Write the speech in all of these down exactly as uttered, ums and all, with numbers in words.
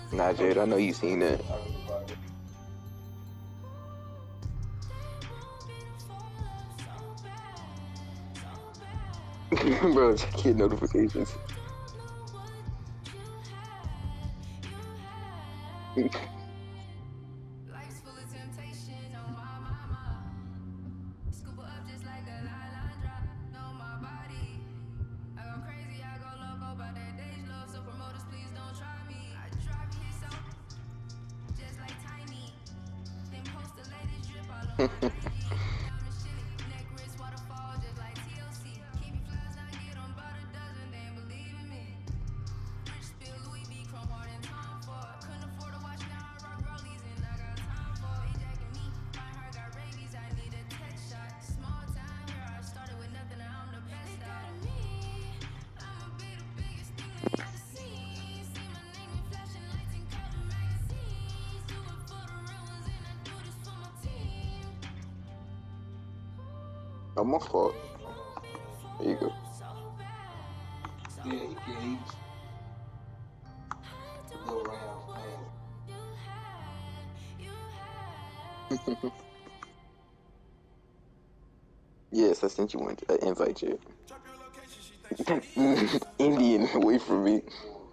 Nah, Jared, I know you seen that. Bro, check your notifications. Oh, my fault. There you go. Yeah, he can. Go around. Yes, I sent you one uh, invite, you. Indian, wait for me.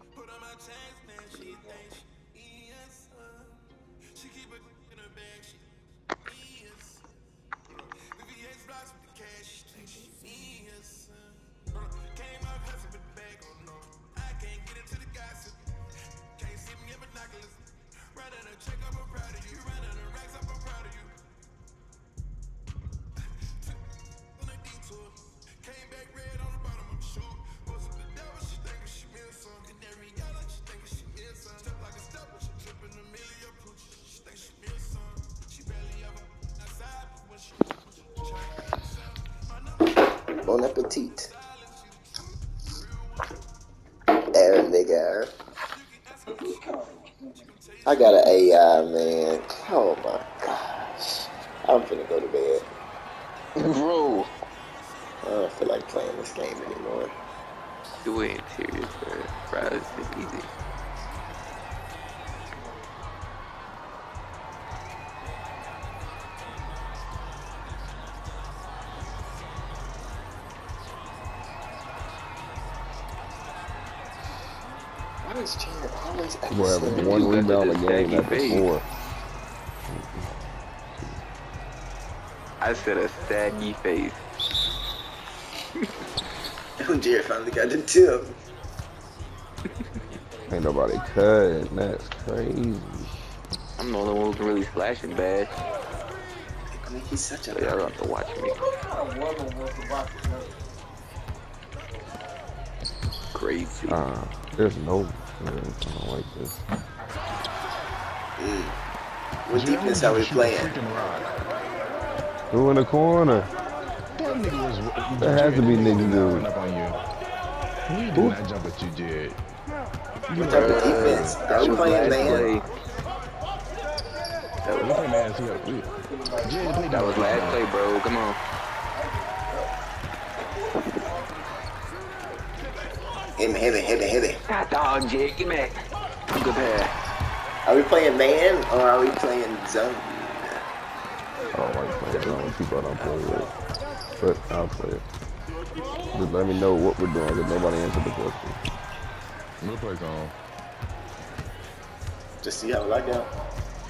Bon appetit. There, nigga. I got an A I, man. Oh my gosh. I'm finna go to bed. Bro. I don't feel like playing this game anymore. You ain't serious, bro. Bro, this is easy. Why does Jared always act We're the having same? one You got rebound a this game saggy after face. four. I said a saggy face. When Jared finally got the tip. Ain't nobody cut. That's crazy. I'm the only one who can really slash it bad. I mean, he's such a... So y'all have to watch me. Crazy. Uh, there's no. I don't like this. Mm. What defense are we playing? Who in the corner? That nigga was. That has to be nigga run good. up on you. We did not jump at you, Jared. What type of defense? Are we playing man? That was, That man, he got quit. Jared, play that was last play, bro. Come on. Hit me, hit me, hit me, hit me. God dog, Jake, get back. Good pass. Are we playing man or are we playing zone? I don't like playing zone. People I don't play with. But I'll play it. Just let me know what we're doing because nobody answered the question. We'll play zone. Just see how it like out.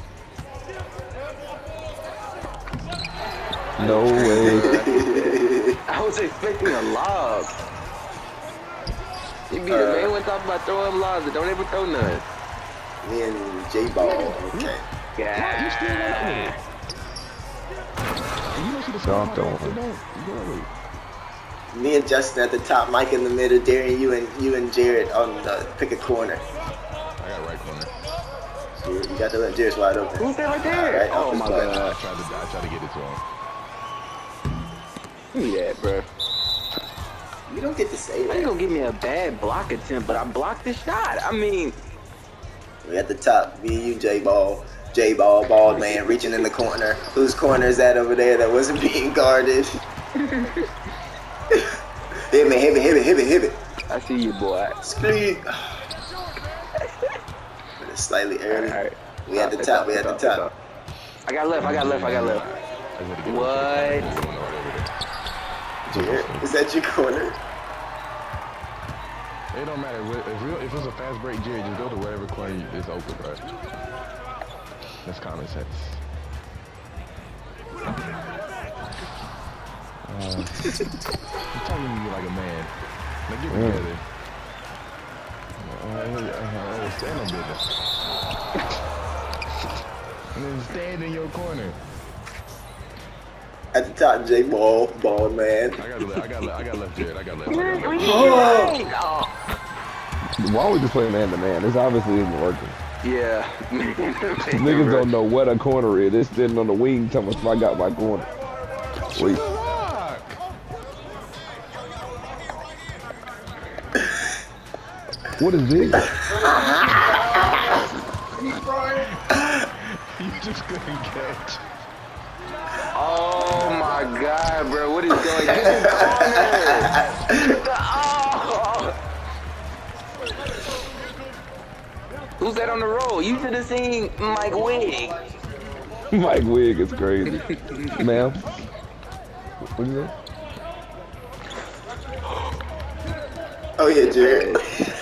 No way. I was expecting a lob. You be the Uh, main one talking about throwing lobs and don't ever throw none. Me and J Ball, okay. Yeah. You still went up with it. And you don't see the No, I'm score. throwing. Don't. Go. Me and Justin at the top, Mike in the middle, Darren, you and you and Jared on the pick a corner. I got right corner. You, you got the Jared's wide open. Who's that right there? Right, Oh off my his back. I god. tried to, I tried to get it to him. Give me that, bro. You don't get to say You that. gonna give me a bad block attempt, but I blocked the shot. I mean, We at the top, me and you, J Ball. J Ball, bald man, reaching in the corner. Whose corner is that over there that wasn't being guarded? Hit me, hit me, hit me, hit me, hit me. I see you, boy. Scream. slightly early. All right. We at the It's top. up, We it's at the up, it's top. up. I got left. I got left. I got left. I just want to get What? Jared, is that your corner? It don't matter. If, if, we, if it's a fast break, Jerry, just go to whatever corner is open, bro. That's common sense. Uh, I'm talking to you like a man. Now get Yeah. together. Uh, uh, stand on business. And then stand in your corner. At the top, J Ball, ball man. I got left. I got left. I got left, Jared. I got left. I got left. Oh! Why are we just playing man to man? This obviously isn't working. Yeah. Niggas don't know what a corner is. They're sitting on the wing telling us if I got my corner. Wait. What is this? You just couldn't catch. Oh my God, bro! What is going? Get the corner! Get the oh! Who's that on the roll? You should have seen Mike Wig. Mike Wig is crazy. Ma'am? What is that? Oh yeah, Jared.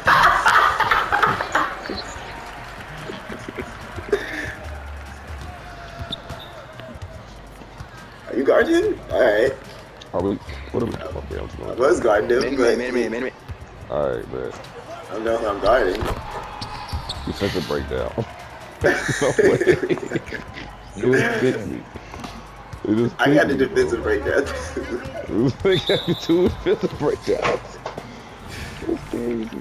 Are you guarding? Alright. Are we? What are we? Okay, I'm just I going. was guarding him, Minute, but minute, minute, minute. Alright, man. I don't know if I'm guarding. Defensive breakdown. No way. It was fifty. It was I got the fifty, defensive bro. breakdown. It was like having two defensive breakdowns. It's crazy.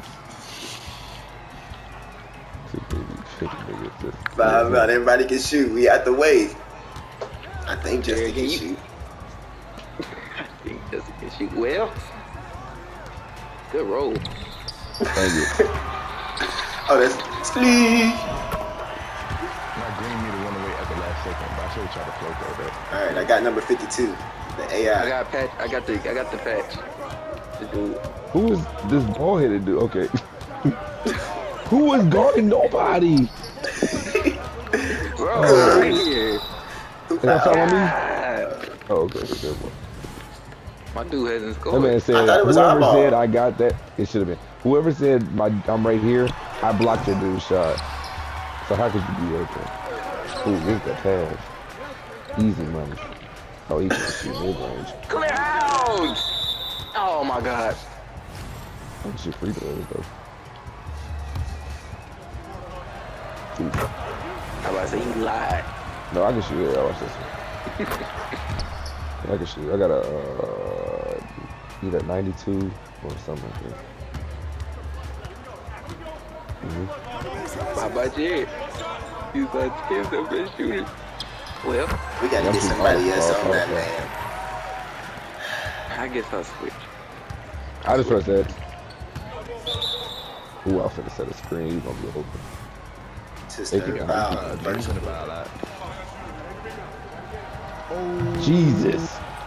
Five out, everybody can shoot. We out the way. I think Justin Jared, can can you- shoot. I think Justin can shoot well. Good roll. Thank you. Oh, that's Steve. My green meter went away at the last second, but I should have tried to float that back. All right, I got number fifty-two, the A I. I got patch. I got the. I got the patch. The dude. Who is this ball headed dude? Okay. Who is guarding nobody? Bro, right here. Is that following me? God. Oh, okay, okay, good one. My dude hasn't That scored. man said, I thought it was whoever eyeball. said I got that, it should have been. Whoever said my I'm right here, I blocked your dude's shot. So how could you be open? Ooh, where's that pass? Easy money. Oh, he can shoot mid range. Clear out! Oh my God. Oh, shit, free throws though. Ooh. I was about to say he lied. No, I can shoot. Yeah, watch this one. I can shoot. I got a uh, either ninety-two or something like that. Mm-hmm. How about Jared? He's like Jared's the best shooter. Well, We gotta get somebody else on that man. I guess I'll switch. I just pressed that. Ooh, I'm finna set a screen. He's gonna be open. Just They can a get foul. Uh, Jared's gonna buy a lot. Jesus.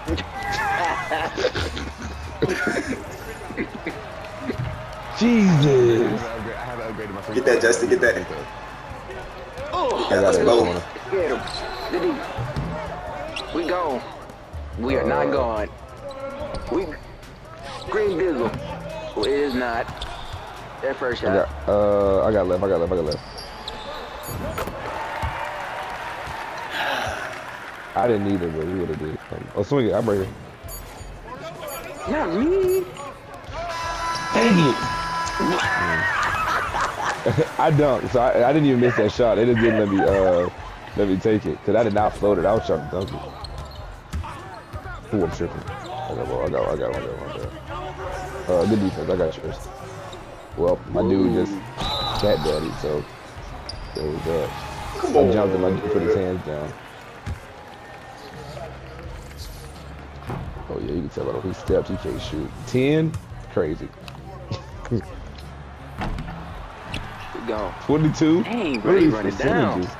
Jesus. I have upgraded my free Get that, throw. Justin, get that. Oh, I got let's it. go. Corner. get him. Did he? We gone. We are not Uh, gone. We green dizzle. Well, it is not. That first I shot. got, uh, I got left. I got left. I got left. I didn't need it, but we would have did. Oh, swing it. I'm right here. Not me. Dang it. I dunked, so I, I didn't even miss that shot. They just didn't let me, uh, let me take it. Because I did not float it. I was trying to dunk it. Ooh, I'm tripping. I got one. I got one. I got one. I got one. I got one. Uh, good defense. I got yours. Well, my dude just cat daddy, so there was that. I jumped and my dude put his hands down. Oh yeah, you can tell by the way he steps, he can't shoot. Ten, crazy. We gone. Twenty-two. Dang, What bro, are he these running down. percentages?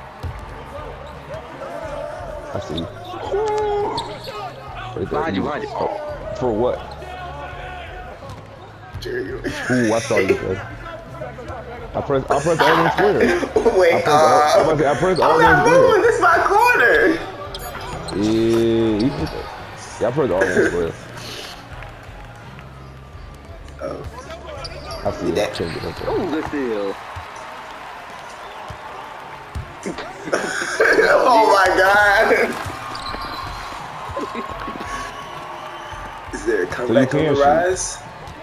I see. Right there. Behind you, behind you. Oh, for what? Jerry, Ooh, I saw you, man. I press, I press all in square. Wait, I press, uh, all, I'm about to say, I press all I'm in not moving. square. This is my corner. Yeah, you did that. Yeah, I press all in square. Oh, I see Did it. that- Can't get up there. Ooh, good steal. oh my God. Is there a comeback on can the shoot. rise?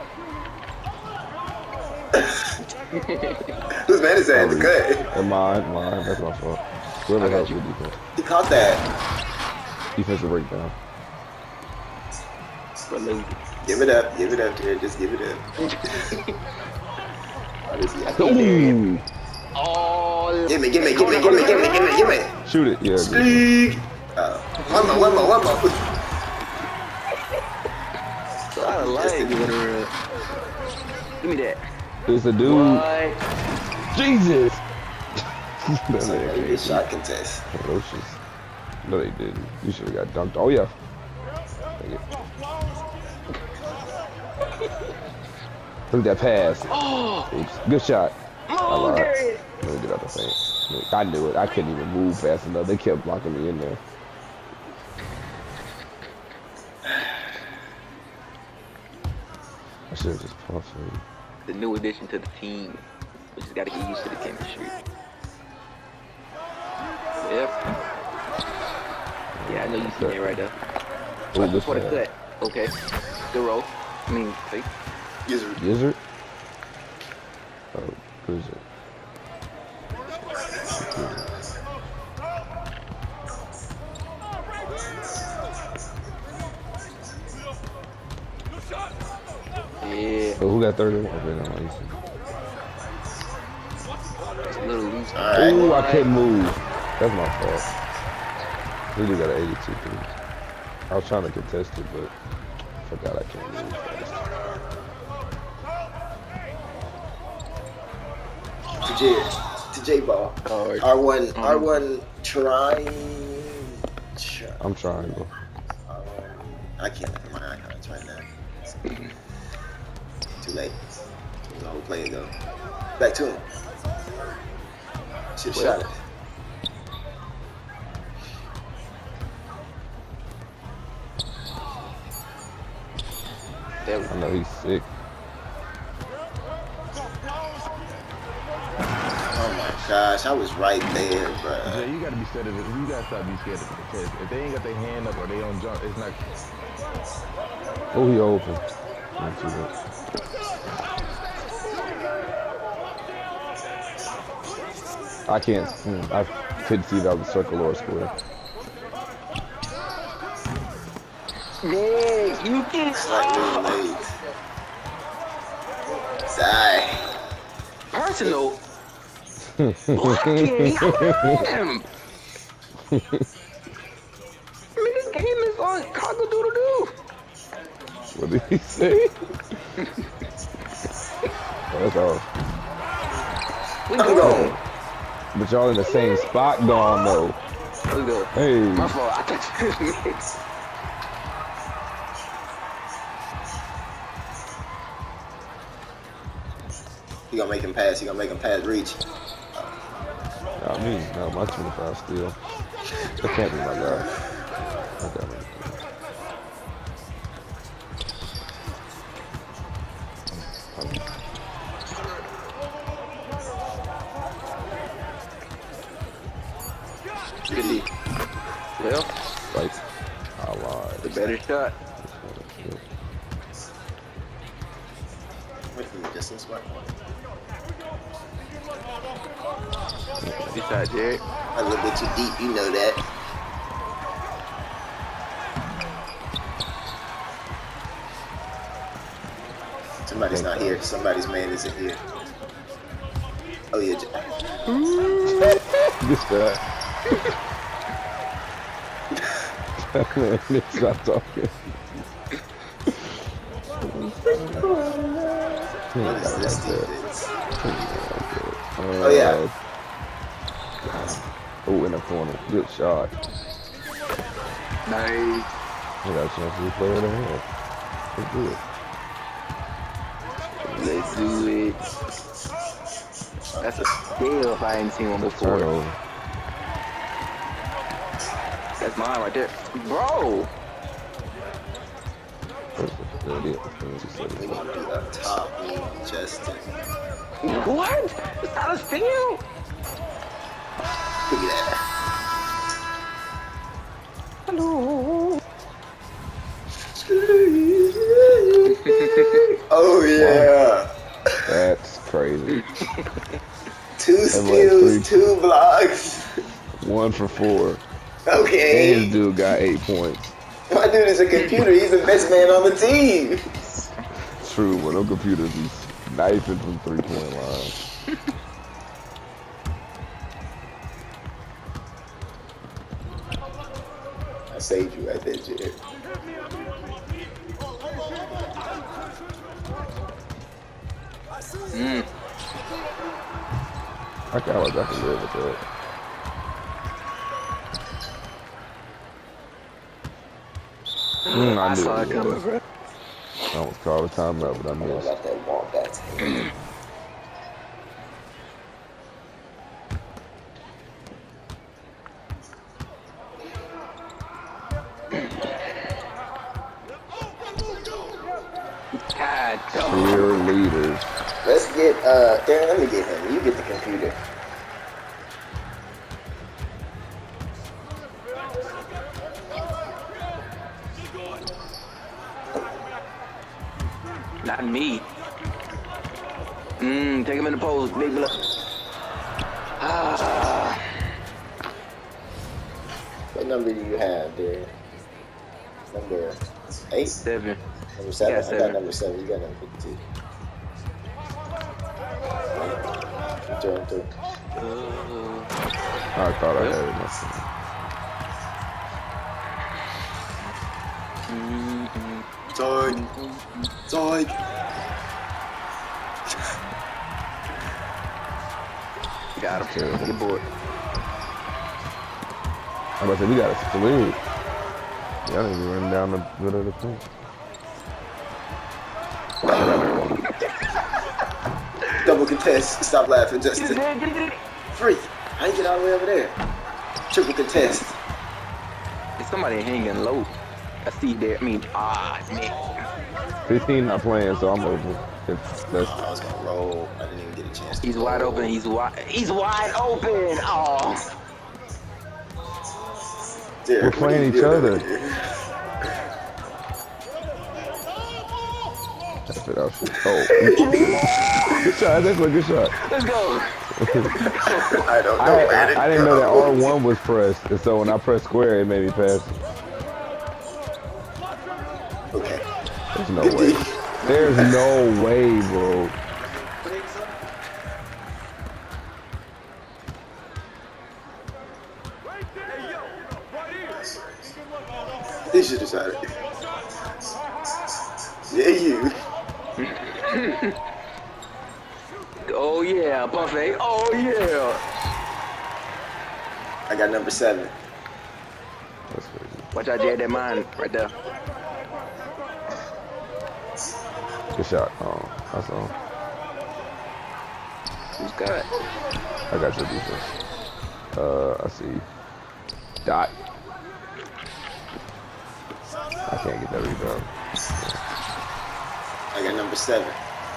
Whose man is that? The cut. And mine, mine. That's my fault. Whoever I got helped you. with defense. He caught that. Defensive breakdown. Give it up. Give it up, Jared. Just give it up. Oh, this is- Ooh. Oh, Give me, give me, give me, give me, give me, give me, give me. Shoot it. Yeah. Good. Speak. Uh, one more, one more, one more. I like it. Give me that. It's a dude. What? Jesus. It's like a good shot contest. Ferocious. No, they didn't. You should have got dunked. Oh, yeah. Take it. Look at that pass. Oh, Oops. Good shot. I oh, lied. Darius. Let me get out the paint. I knew it. I couldn't even move fast enough. They kept blocking me in there. I should have just punched him. The new addition to the team. We just gotta get used to the chemistry. Yep. Yeah, I know you seen it right there. Oh, Right this before the bad. cut. Okay. The roll. I mean, see? Gizzard. Gizzard? Oh, Gizzard. Yeah. Oh, who got thirty? Okay, no, he's... It's a little loose. Alright. Ooh, I couldn't move. That's my fault. Really got an eighty-two three. I was trying to contest it, but I forgot I can't move fast. To J, to J Ball. Oh, R one, um, R one trying. Try, I'm trying, bro. R one. I can't look at my icons right now. Too late. It was a whole play ago. Back to him. Shit shot it. There we I know he's sick. Oh my gosh, I was right there, bro. Jay, you gotta be scared of it. You gotta stop being scared of the contest. If they ain't got their hand up or they don't jump, it's not. Oh, he open. Not too bad. I can't. mm, I couldn't see if that was a circle or a square. Yeah, you can. Slightly late. Die. Personal. Blocking. Damn. I mean, this game is on cock-a-doodle-doo. What did he say? Oh, that's all. We I'm go. going. But y'all in the same spot gone though. We go. Hey. My fault. I thought you mixed. He gonna make him pass. He gonna make him pass reach. Not me. No, my twenty-five still. That can't be my guy. Okay, man. Good D. Well, Like, I lied. the better shot. Wait for the distance, what? Good shot, Jared. A little bit too deep, you know that. Somebody's not here. Somebody's man isn't here. Oh yeah. J- This guy. Stop talking. What is this defense? Oh yeah. Oh, in the corner. Good shot. Nice. I got a chance to play with him here. Let's do it. Let's do it. That's a steal if I ain't seen one before. Turnover. That's mine right there. Bro! We need to be up top, me and Justin. What? It's not a steal? Look at that. Hello. Oh yeah. That's crazy. Two like steals, two blocks. One for four. Okay. And this dude got eight points. My dude is a computer. He's the best man on the team. True, but no computers, he's knifing from three-point line. I saved you right there, Jared. Mm. I kind of like I can live with that. Mm, I I knew saw it it coming, was. bro. I almost called the timeout, but I I'm gonna missed. let that walk back to him. God, Cheerleaders. Let's get, uh, Darren, let me get him. You get the computer. not me. Mmm, take him in the pose, big blood. Ah. What number do you have, Darren? Number eight? Seven. Number seven? Yeah, I seven. got number seven. You got number fifty-two. Through and through. I thought I had enough. Side. Side. Got him. Get bored. I'm about to say, we got a split. Y'all need to run down the middle of the field. Double contest. Stop laughing, Justin. Get it, get it, get it. Free. How you get all the way over there? Triple contest. There's somebody hanging low. I see there. I mean, ah, man. fifteen not playing, so I'm open. If that's Oh, I was gonna roll. I didn't even get a chance to He's wide roll. open. He's wide. He's wide open. Oh. Derek, We're what playing are you each doing other. over here? that's it. Oh, good shot. That's a good shot. Let's go. I don't know, I, man. I, I didn't know that R one was pressed, and so when I pressed square, it made me pass. Okay. There's no way. There's no way, bro. He should have shot it. Yeah, you. Oh yeah, buffet. Oh yeah. I got number seven. That's crazy. Watch out, Jared. That mine right there. Good shot. Oh, that's all. Who's got? I got your defense. Uh, I see. Dot. I can't get that rebound. I got number seven.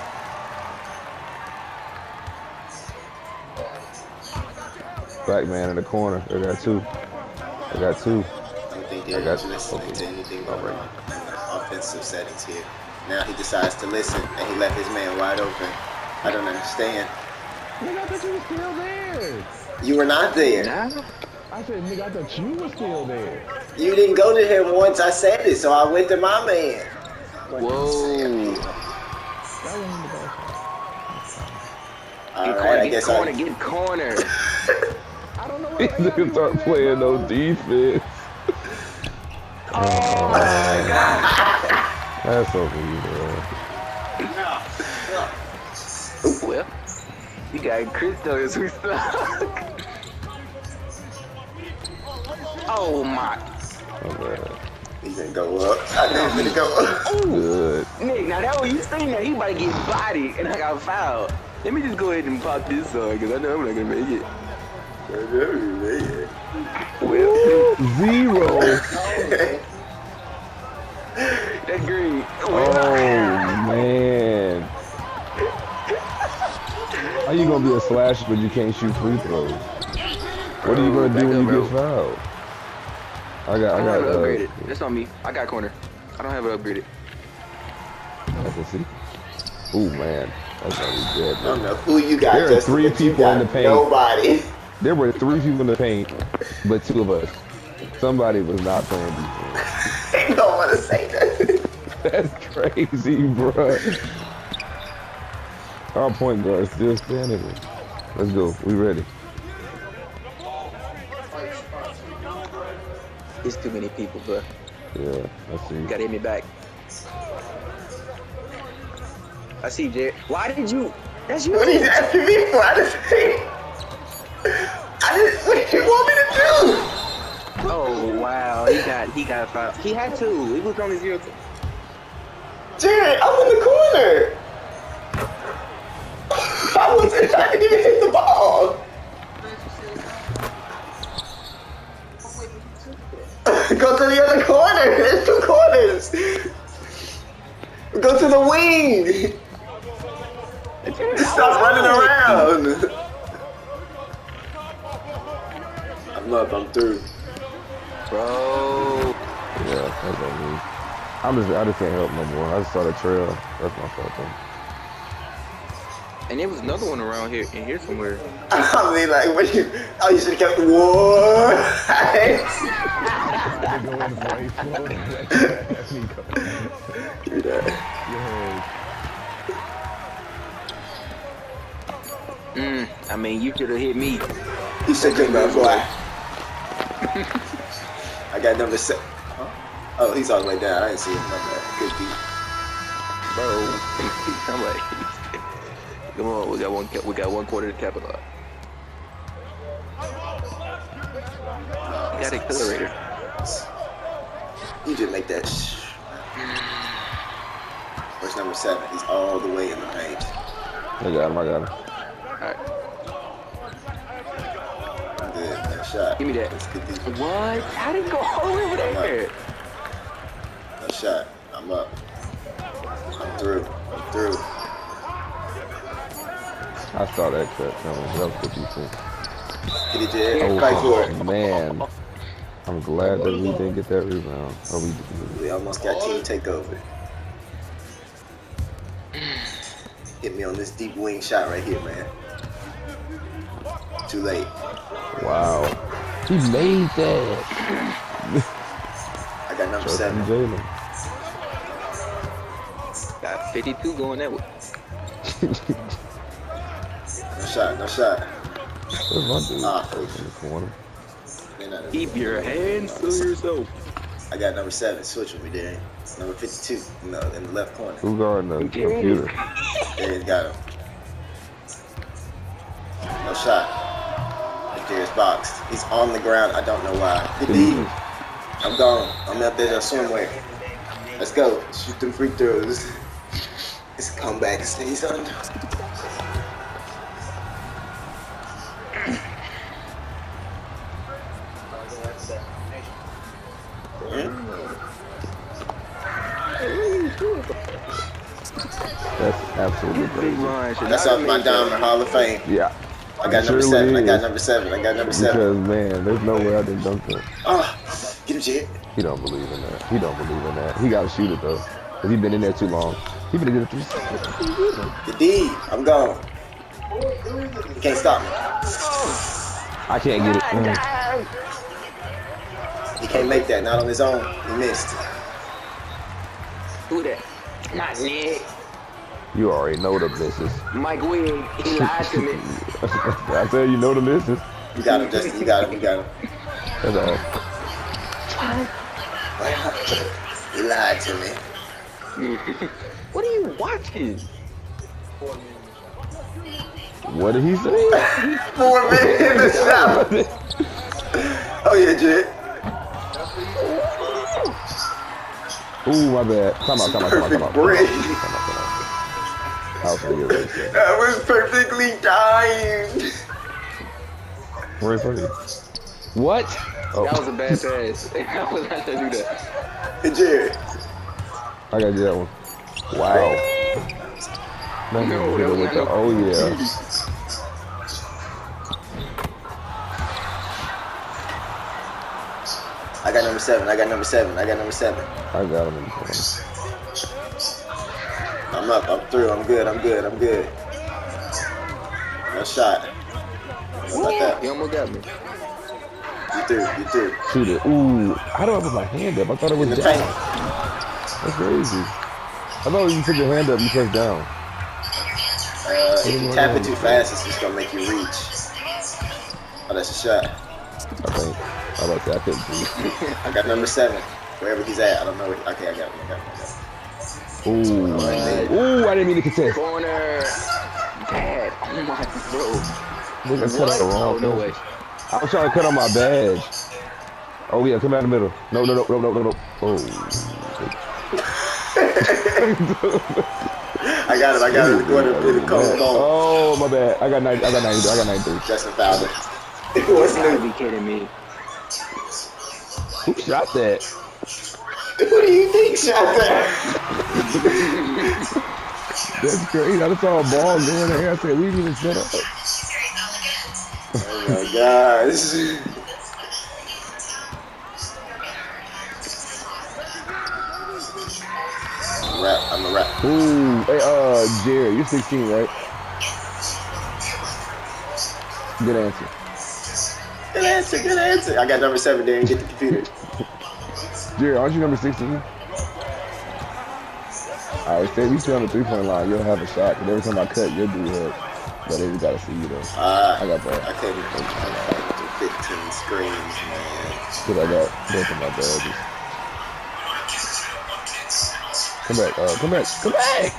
Black man in the corner. I got two. I got two. I don't think I they're got- listening okay. to anything but in the offensive settings here. Now he decides to listen, and he left his man wide open. I don't understand. Nigga, I thought you were still there. You were not there. Nah. I said, nigga, I thought you were still there. You didn't go to him once I said it, so I went to my man. Whoa. That wasn't the ball shot. All Get right, corner. I Get guess corner. I. Get corner. I don't know what These niggas start playing no defense. Oh my God. That's over you, bro. Well, you got Christo as we stuck. Oh my. Oh, man. He gonna go up. I know he's gonna go up. Good. Nick, now that what you saying that he about to get bodied and I got fouled. Let me just go ahead and pop this song because I know I'm not gonna make it. Well, Zero. that green. Oh man. How you gonna be a slasher but you can't shoot free throws? What are you gonna do when you get fouled? I got, I I got. don't have it Uh, upgraded. That's on me. I got corner. I don't have it upgraded. I can see. Ooh man, that's gonna be good. I don't know who you got. There are Justin, three but you people in got the paint. Nobody. There were three people in the paint, but two of us. Somebody was not playing defense. They don't want to say that. That's crazy, bro. Our point guard still standing there. Let's go. We ready. It's too many people, bro. Yeah, let's see. You gotta hit me back. I see, Jared. Why did you? That's you. What are you asking me for? I didn't say. I didn't. What do you want me to do? Oh wow, he got he got five. He had two. It was only zero. Two. Jared, I'm in the corner. I wasn't trying to even hit the ball. Go to the other corner. There's two corners. Go to the wing. Stop running around. I'm up. I'm through. Bro. Yeah, that's on me. I'm just, I just can't help no more. I just saw the trail. That's my fault, though. And there was another one around here, in here somewhere. I mean, like, what you? Oh, you should have kept what? Give me that. Mm, I mean, you could have hit me. You should have been fly. I got number seven. Oh, he's all the way down. I didn't see him. My bad. Good beat. Bro. I'm like, come on, we got one, we got one quarter to capitalize. You got accelerator. You just make that. Sh Where's number seven? He's all the way in the paint. I got him, I got him. Alright. Good. That shot. Give me that. That's good defense. What? How did it go all the way over there? No shot. I'm up. I'm through. I'm through. I saw that cut coming. That was good defense. Get it, Jed. Oh, Fight for it. man. I'm glad that we didn't get that rebound. Oh, we, We almost got team takeover. Hit me on this deep wing shot right here, man. Too late. wow. He made that. I got number Justin seven. Jalen. Got fifty-two going that way. No shot. No shot. Where's my dude? Ah. In the corner. Man, I- Keep your hands to yourself. I got number seven. Switch with me, Darren. Number fifty-two. No, in the left corner. Who guarding the computer? Darren's got him. No shot. Darren's boxed. He's on the ground. I don't know why. Good D. I'm gone. I'm out there somewhere. Let's go. Shoot them free throws. It's a comeback. Stays under. That's absolutely Big crazy. run. should That's not off have my made that. Diamond Hall of Fame. Yeah. I got number Surely seven. I got is. number seven. I got number seven. Because, man, there's no way I didn't dunk that. Oh, get him, Jed. He don't believe in that. He don't believe in that. He got to shoot it, though. Because he been in there too long. He been in there three seconds. The D. I'm gone. You can't stop me. I can't get it. Mm. He can't make that. Not on his own. He missed. Who that? Not Nick. You already know the misses. Mike Wigg. He lied to me. I tell you, you know the misses. You got him, Justin. You got him. You got him. That's all. He lied to me. What are you watching? What did he say? Four minutes in the shot. Oh, yeah, Jed. Ooh, my bad. Come on, come on, come on, come on. Perfect break. Come on, come on. House nigga reset. I was perfectly timed. Where is it? What? Oh, That was a bad pass. I was not gonna do that. Hey, Jared. I gotta do that one. Wow. No, No, that was with the, not oh no- yeah. I got number seven. I got number seven. I got number seven. I got him in the corner. I'm up. I'm through. I'm good. I'm good. I'm good. No shot. How about that? You almost got me. You through. You through. Shoot it. Ooh, how do I put my hand up? I thought it was In the down. paint. That's crazy. I thought you put your hand up and press down. Uh, if you tap it too fast, it's just gonna make you reach. Oh, that's a shot. I think. How about that? I couldn't see. I got number seven. Wherever he's at, I don't know. Where, okay, I got him. I got him. I got him. Ooh. Ooh, I didn't mean to contest. Corner. Dad. Oh my bro. Look, I cut out the Oh, wrong no thing. way. I was trying to cut on my badge. Oh yeah, come out in the middle. No, no, no, no, no, no, no. Oh. I got it. I got it. What a bit of cold ball. Oh my bad. I got ninety. I got ninety. I got ninety-three. Justin fouled it. It You wasn't gotta a, be kidding me. Who shot that? who do you think shot that? That's crazy. I just saw a ball go in the air. I said we didn't even set up. Oh my gosh. I'm a rap. I'm a rap. Ooh, hey, uh, Jared, you're sixteen, right? Good answer. Good answer. Good answer. I got number seven there. Get the computer. Jared, aren't you number sixteen? I always say we stay on the three-point line. You'll have a shot. Cause every time I cut, you'll do it. But they just gotta see you though. Uh, I got that. I couldn't I'm trying to fight through fifteen screens, man. Cause I got both of my badges. Come back, uh, come back, come back!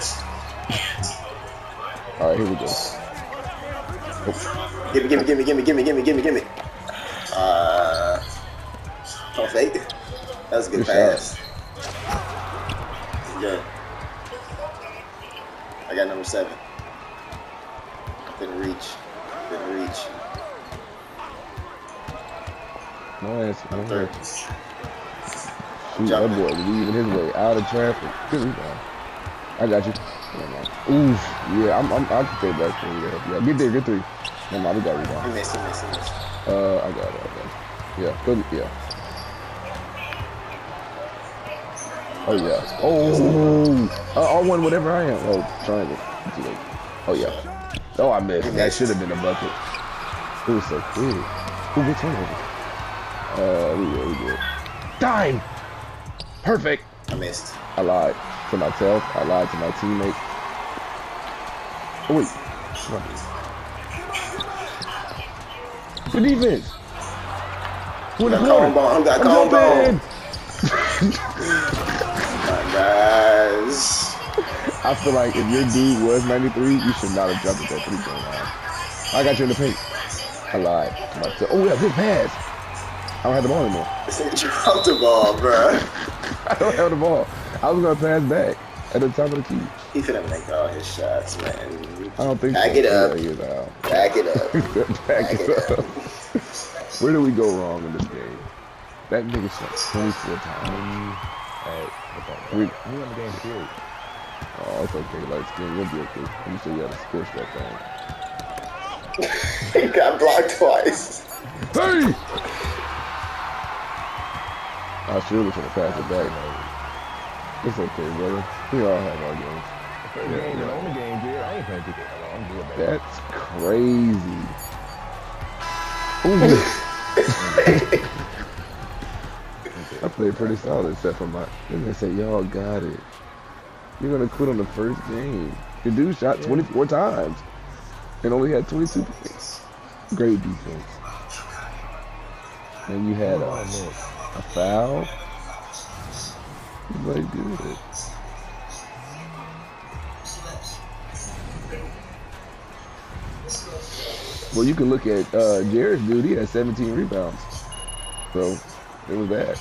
All right, here we go. Oh. Gimme, gimme, gimme, gimme, gimme, gimme, gimme, gimme. Uh, don't fake. That was a good Good pass. Good. I got number seven. Couldn't reach. Couldn't reach. No answer, no Third. answer. Shoot, that boy leaving his way out of traffic. Good rebound. I got you. Never mind. Oof. Yeah, I'm, I'm, I can take back for you. Yeah, get there, get three. Never mind, we got He rebound. missed, he missed, he missed. Uh, I got it, I got it. Yeah, good, yeah. Oh, yeah. Oh, uh, I won whatever I am. Oh, triangle. Too late. Oh, yeah. Oh, I missed. That should have been a bucket. It was so quick. Who gets turnover? Uh, we good, we good. Dime! Perfect! I missed. I lied to myself. I lied to my teammate. Oh, wait. Good defense. Who in the Got corner? combo. I got I'm combo. jumping. My guys. I feel like if your dude was ninety-three, you should not have jumped at that three-point line. I got you in the paint. I lied to myself. Oh, yeah, good pass. I don't have the ball anymore. Drop the ball, bro. I don't have the ball. I was going to pass back at the top of the key. He finna make all his shots, man. I don't think Back so. it up. Yeah, he is out. Back it up. Back, Back it it up. Where do we go wrong in this game? That nigga shot twenty-four times. Hey, We, we won the game period. oh, it's okay. Like, skin, you'll be okay. I'm sure you got to squish that He got blocked twice. thing. Hey! I sure was gonna pass it back. It's okay, brother. We all have our games. First game, and on the game, Jared. I ain't playing two K. I'm good, baby. That's crazy. Ooh. I played pretty solid except for my. They're gonna say y'all got it. You're gonna quit on the first game. The dude shot twenty-four times and only had twenty-two points. Great defense. And you had a, a foul. You played good. Well, you can look at uh, Jared's dude. He had seventeen rebounds. So, it was bad.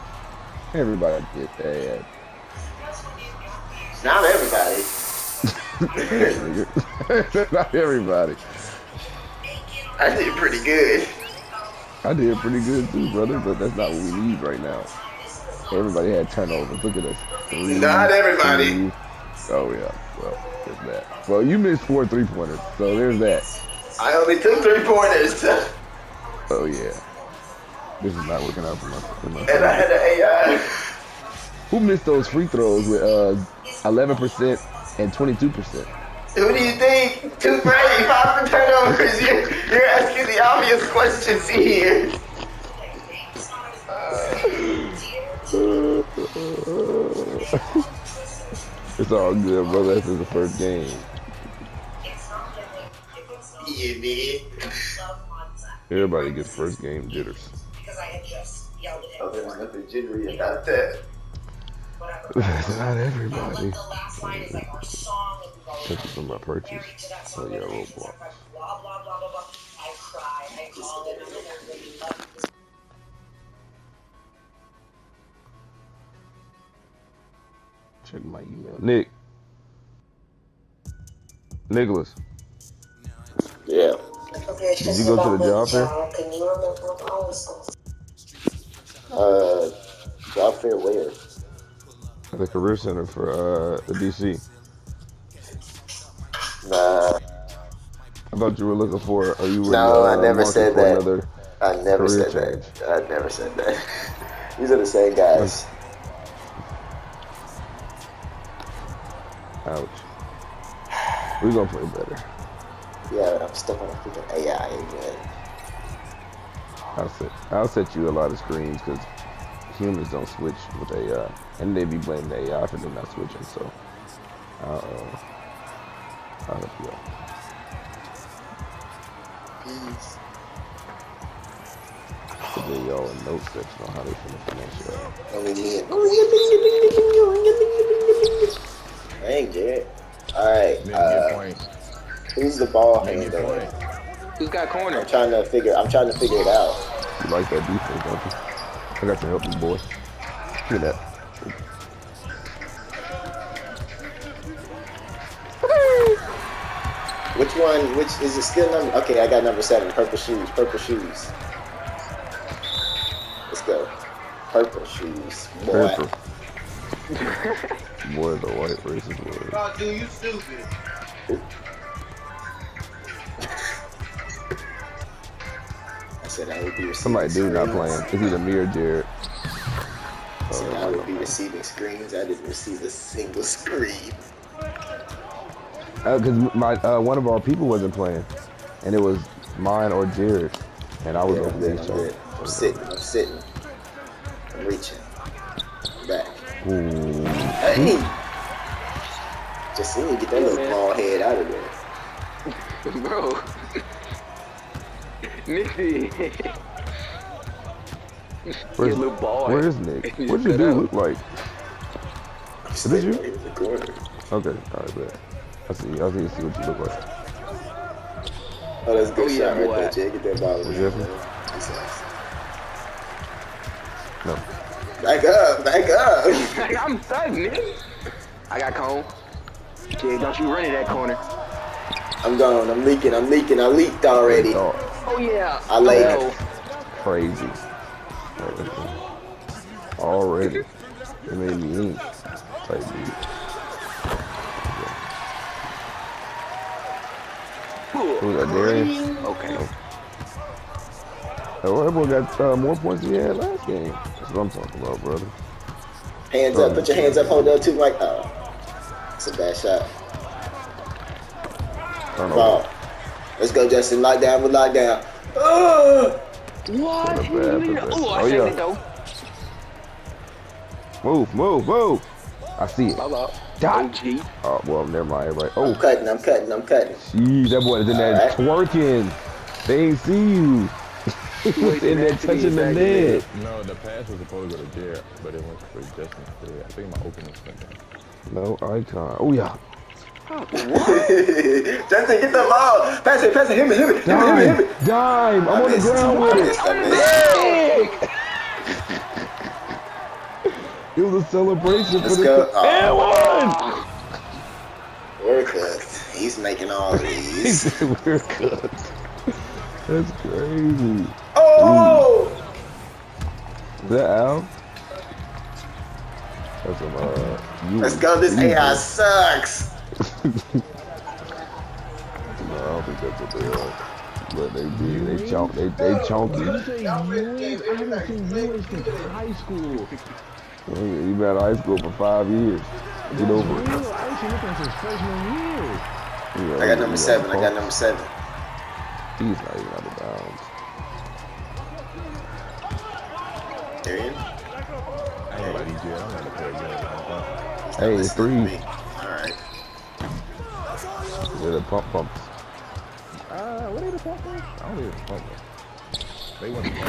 Everybody get that. Not everybody. Not everybody. I did pretty good. I did pretty good too, brother, but that's not what we need right now. Everybody had turnovers. Look at us. Three, Not everybody. two. Oh, yeah. Well, there's that. Well, you missed four three-pointers, so there's that. I only took three pointers. Oh, yeah. This is not working out for my, for my And I had an A I. Who missed those free throws with uh, eleven percent and twenty-two percent? Who do you think? Two for eighty-five for turnovers. You're, you're asking the obvious questions here. It's all good, brother. This is the first game. You did. Everybody gets first game jitters. Oh, there's nothing jittery about that. Not everybody. This is from my purchase. Oh yeah, Roblox. Check my email. Nick. Nicholas. Yeah. Did you go to the job fair? Uh, job fair where? At the career center for uh the D C. Nah. I thought you were looking for, or you were No, uh, I never marketing said for that. another I never career said change. that. I never said that. These are the same guys. Ouch. We're gonna play better. Yeah, I'm stuck on a freaking A I again. I'll set, I'll set you a lot of screens because humans don't switch with A I. And they be blaming the A I for them not switching, so I'll, uh, I'll help you out. Peace. So then y'all in notes section on how they finna finish it out. Only me. Dang, Jared. Alright, Nick, uh, get points. who's the ball Nick, get handler? points. Who's got corner? I'm trying to figure, I'm trying to figure it out. You like that defense, don't you? I got to help you, boy. Look at that. Which one, which, is it still number? Okay, I got number seven, purple shoes, purple shoes. Let's go. Purple shoes, boy. Purple. Boy, the white racist word. Oh, dude, you stupid. I said I would be receiving Somebody do not screens. playing. It's either me or Jared. I said I would be receiving screens. I didn't receive a single screen. Because my uh, one of our people wasn't playing, and it was mine or Jared, and I was Yeah, I'm over good, these I'm good. I'm sitting, I'm sitting. I'm reaching. Back. Ooh. Hey! Just see me get that little man. ball head out of there. Bro. Nicky. Where's, Your little ball. where is Nick? You What you cut do out. look like? I'm Is this sitting you? right in the corner. Okay, alright, bet. I see. I see. See what you look like. Oh, that's a good Oh, yeah, shot right boy. there, Jay. Get that ball. Was in that there. him? Jesus. No. Back up, back up. I'm stuck, nigga. I got cone. Jay, don't you run in that corner. I'm gone. I'm leaking. I'm leaking. I leaked already. Oh, Oh, yeah. I laid Oh. it. crazy. Already. It made me ink. Type beat. Who's that, Darian? Okay. Oh, that boy got uh, more points than he had last game. That's what I'm talking about, brother. Hands up. Put your hands up. Hold up too, Mike. Oh, it's a bad shot. Turnover. Ball. Let's go, Justin. Lock down with lockdown. Oh! What? Put a bad- put that- Oh, I Oh, saved yeah. it, though. Move, move, move. I see it. Bye bye. Dot. O G. Oh, well, never mind. Everybody. I'm Oh, cutting. I'm cutting. I'm cutting. jeez, that boy is in there Alright. twerking. They ain't see you. He was in there touching the net. No, the pass was supposed to go to Jared, but it went for Justin instead. I think my opening went down. No icon. Oh, yeah. Justin, get the ball. Pass it. Pass it. Hit me. Hit me. Hit me. Hit me. Hit me. Dime, dime. I'm on the missed. ground I with it. missed. I missed. It was a celebration Let's for the go. and one. We're cooked. He's making all these. We're cooked. That's crazy. Oh! Is that Al? That's some, uh, you Let's go. This A I sucks. No, I don't think that's what they are. But they did. They chonk. They they chonky. You say Ewing? I haven't seen Ewing since high school. Well, you been out of high school for five years. Get over it. I ain't seen him since freshman year. Yeah, I got number seven. I got number seven. He's not even out of bounds. Arian? I ain't about E J. I'm not a player game. Hey, it's three. Alright. They're the pump pumps. Uh, what are the pump pumps? I don't even pump them. They want to pump.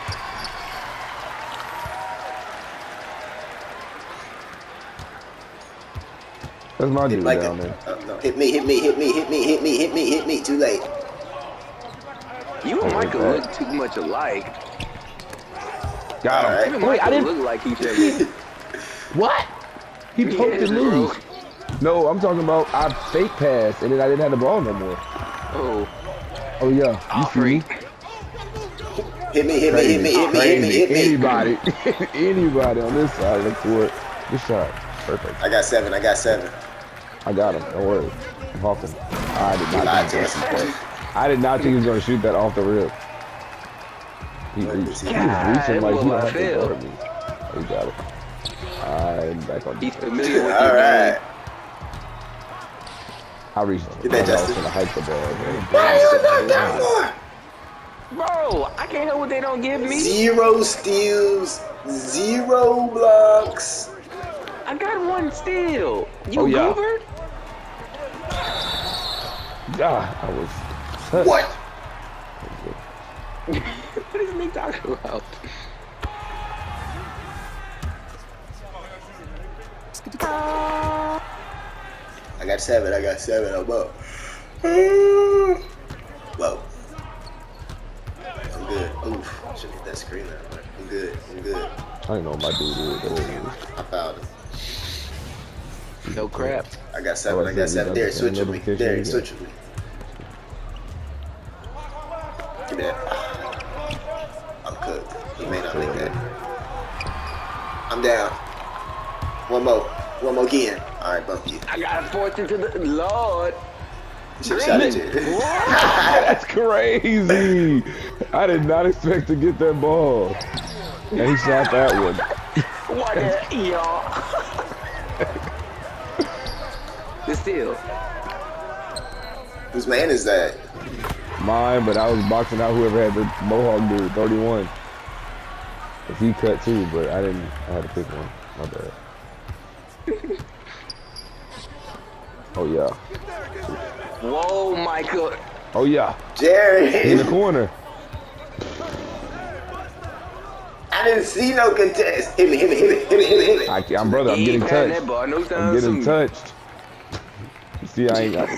That's my Hit dude like down a, there. uh, no, hit me, hit me, hit me, hit me, hit me, hit me, hit me. Too late. You and Michael look too much alike. Got him. Alright. Even Wait, I Michael didn't. look like each other. What? He poked Yes, and loose. bro. No, I'm talking about I fake passed and then I didn't have the ball no more. Oh, Oh yeah, you oh see me? freak. Hit me, hit me, hit me, hit me, hit me, hit me. Anybody, anybody on this side of the court. Good shot. Perfect. I got seven. I got seven. I got him. Don't worry. I'm hawking. I did You not lied think to he was us. gonna shoot that. I did not think he was gonna shoot that off the rip. He reached. He was God, reaching like he boy, don't have to Phil. guard me. He got it. I'm back on He's defense. familiar with All your right. name. I reached. Get that, I was Justin. gonna hike the ball, man. Why are you not down for? Bro, I can't help what they don't give me. Zero steals, zero blocks. I got one still. You Oh, yeah. goober? Ah, I was. What? What is Nick talking about? I got seven. I got seven. I'm up. Whoa. I'm good. Oof. Should hit that screen there. But I'm good. I'm good. I don't know what my dude is. But it is. I found him. No crap. I got seven. I got seven. Derek, switch with me. Derek, switch with me. Give me that. I'm cooked. He may not make that. I'm down. One more. One more again. All right, bump you. I got it forced into the Lord. You should have shot it, you. That's crazy. I did not expect to get that ball. And he shot that one. What the y'all? The steal. Whose man is that? Mine, but I was boxing out whoever had the Mohawk dude, thirty-one. If he cut too, but I didn't. I had to pick one. My bad. Oh yeah. Whoa, Michael. Oh yeah. Jerry. In the corner. I didn't see no contest. Hit me, hit me, hit me, hit me, hit me, hit me. I, I'm brother. I'm He getting ain't patting touched. that ball no time I'm getting soon. touched. You see, I ain't got.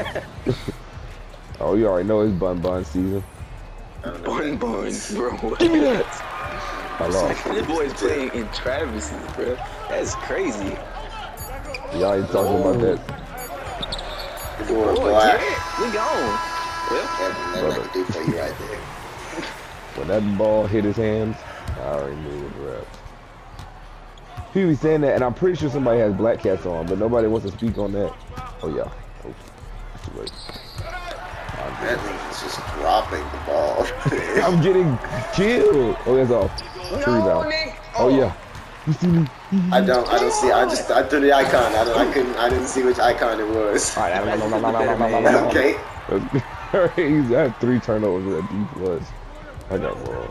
Oh, you already know it's bun bun season. Bun bun, bro. Give me that. I lost. This boy's playing in Travis's, bro. That's crazy. Y'all ain't talking about that. Good boy, Oh, boy. yeah, we gone. Well, That's nothing I can do for you right there. When that ball hit his hands, I already knew it was wrapped. People be saying that, and I'm pretty sure somebody has black cats on, but nobody wants to speak on that. Oh yeah. Oh, too late. That nigga's just dropping the ball. I'm getting killed. Oh, that's off. Three no, down. Nick. Oh yeah. You see me? I don't, I don't see. I just, I threw the icon. I don't, I couldn't, I didn't see which icon it was. All right. Okay. He's had three turnovers with a D plus. I got wrong.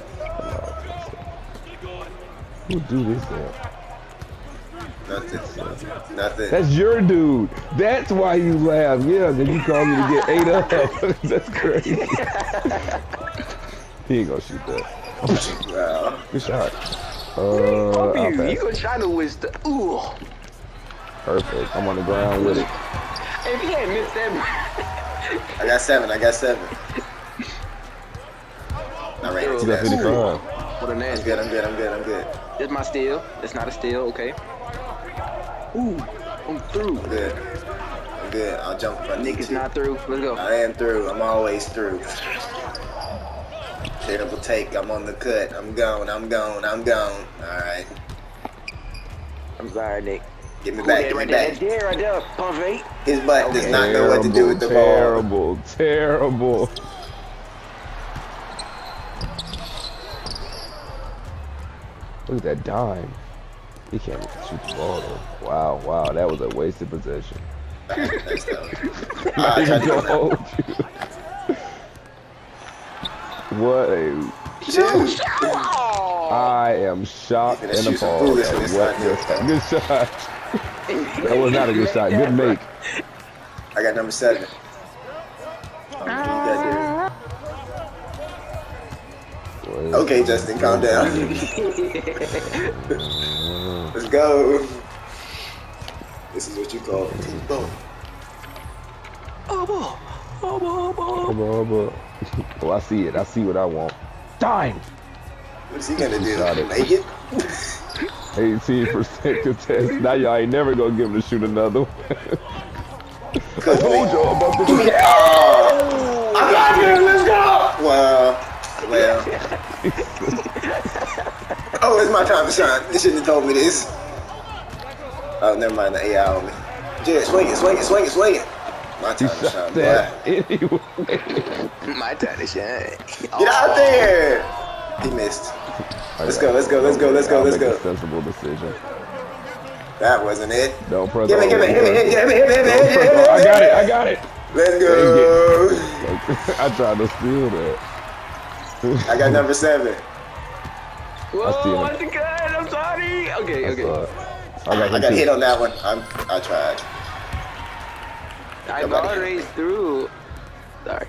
Who do this then? Nothing. Nothing. That's your dude. That's why you laugh. Yeah, then you called me to get eight up. That's crazy. He ain't gonna shoot that. Wow. Good shot. Uh, Fuck I'll you. pass. You gonna try to wish the ooh. Perfect. I'm on the ground with it. If he had missed that, I got seven. I got seven. I ran into You got that. fifty-five. what a I'm nasty. good. I'm good. I'm good. I'm good. It's my steal. It's not a steal. Okay. Ooh, I'm through. I'm good. good. I'll jump if I need Nick is to. not through. Let's go. I am through. I'm always through. Double take. I'm on the cut. I'm gone. I'm gone. I'm gone. All right. I'm sorry, Nick. Give me Ooh, back. that Give me right there, back. that there, right there. Pump fake. His butt does not know what to do with the terrible, ball. Terrible, terrible. Look at that dime. He can't shoot the ball though. Wow, wow, that was a wasted possession. That's dope. I I tried to gonna do hold you. What a... Shoot. I am shocked You're and gonna shoot some appalled at foolishness what right just there. Good shot. That was not a good shot. Good make. I got number seven. Oh, you got there. Okay, Justin, calm down. Let's go. This is what you call a team ball. Oh, boy. Oh, boy, boy. Come on, but oh, I see it. I see what I want. Dime. What's he gonna do? Got it. Make it? eighteen percent contest. Now y'all ain't never gonna give him to shoot another one. I told y'all about the... Oh, I got it. Let's go. Well, well. Oh, it's my time to shine. You shouldn't have told me this. Oh, never mind. The A I on me. Jared, swing it, swing it, swing it, swing it. My He time to shine, shot boy. that anyway. My time to shine. Get out there! He missed. Let's go, let's go, let's go, let's go, I'll let's make go. a sensible decision. That wasn't it. Don't press Give me, give me, give me, give me, give me, give me, give me, Don't give press me, all- I give got me. it. I got it. Let's go. I tried to steal that. I got number seven. Whoa, see him. what's the gun? I'm sorry. Okay, I okay. saw it. I got I him got too. hit on that one. I'm, I tried. I'm Nobody already hit me. through. Sorry.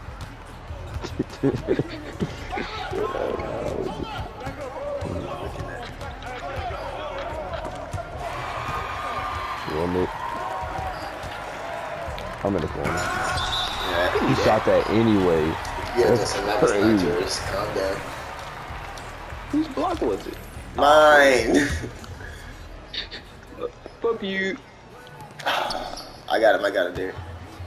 You want me? I'm in the corner. Yeah, He shot that anyway. yeah, That's Justin, that was not crazy. yours. Calm down. Whose block was it? Mine. Fuck you. I got him, I got him there.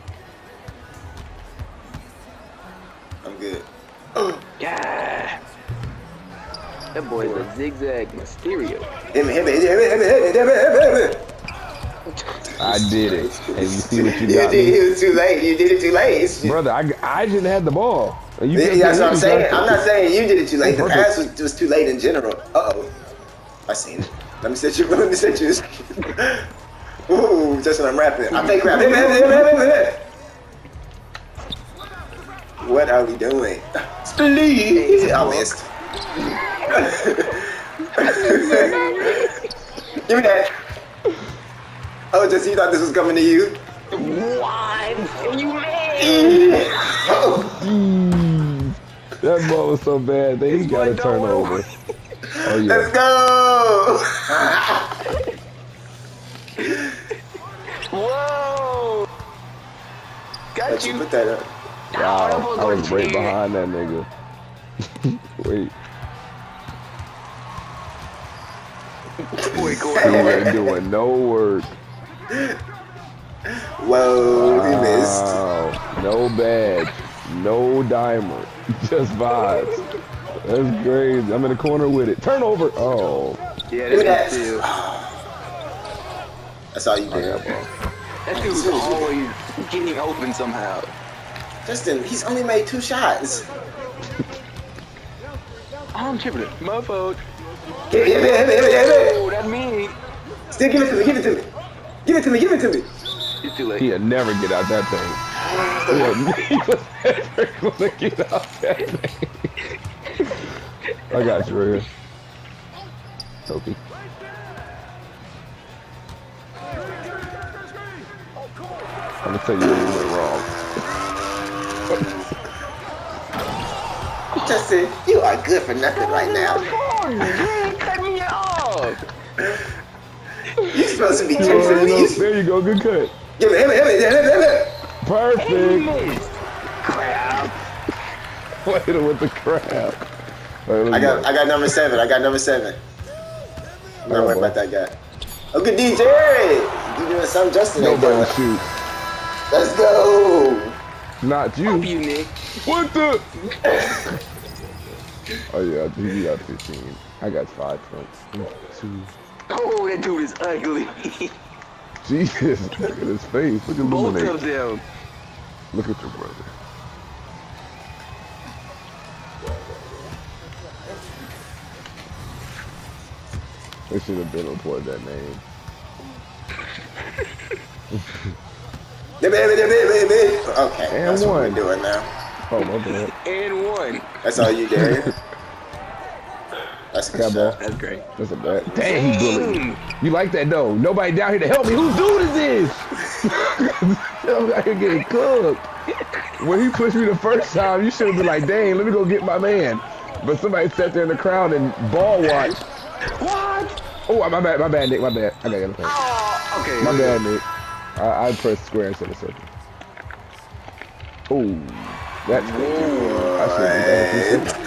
I'm good. Yeah. That boy's a zigzag Mysterio. Hit me, hit me, hit me, hit me, hit me, hit me, hit me, hit me. I did it. And you see what you You got did me? it was too late. You did it too late. It's- Brother, I, I didn't have the ball. And you Yeah, kept that's what I'm getting saying. it. I'm not saying you did it too late. The Perfect. pass was, was too late in general. Uh oh. I seen it. Let me set you. Let me set you. Ooh, just when I'm rapping. I fake rap. Hit me, hit me, hit me, hit me, hit me. What are we doing? Please. I missed. Give me that. Oh, just you thought this was coming to you? What? You made? Jeez. That ball was so bad that he This got boy a don't turnover. work. Oh, Let's yeah. go. Whoa! Got Let you you. put that up. Wow, I was right right behind that nigga. Wait, Boy, go he ahead. ain't doing no work. Whoa, he missed. Wow, no badge, no dimer, just vibes. That's crazy. I'm in the corner with it. Turnover. Oh, Yeah, Give me that's that. good. That's all you I did. got ball. That dude's always getting open somehow. Justin, he's only made two shots. I'm tripping it. My fault. Give it, give it, give it, give it, give it. Oh, that me. Still give it to me, give it to me. Give it to me, give it to me. It's too late. He'll never get out that thing. He'll he was never gonna get out that thing. I got you right here. Toki. I'm gonna tell you what you went wrong. Justin, you are good for nothing right now. Cut me off. You're supposed to be There chasing you go. me. There you go. Good cut. Give it, give it, give it, give it, give it. Perfect. Missed. Crap. Hit him with the crab. All right, I let's got, go. I got number seven. I got number seven. I'm not Oh, worried boy. about that guy. Oh, good D J. You doing something Justin ain't Nobody doing. shoot. Let's go. Not you. You, Nick. What the? Oh yeah, he got fifteen. I got five points. Two. Oh, that dude is ugly. Jesus, look at his face. Look at Both Illuminate. of them. Look at your brother. They should have been reported that name. Okay, And that's what one. we're doing now. Oh, my bad. And one. That's all you, Darian. That's a good Got ball. shot. That's great. That's a bad. Dang, he bullied me. You like that though? Nobody down here to help me. Whose dude is this? I'm out here getting cooked. When he pushed me the first time, you should have been like, dang, let me go get my man. But somebody sat there in the crowd and ball watched. What? Oh, my bad, my bad, Nick, my bad. I got it. Oh, okay. My bad, Nick. I, I pressed square instead of circle. Oh, that's I should have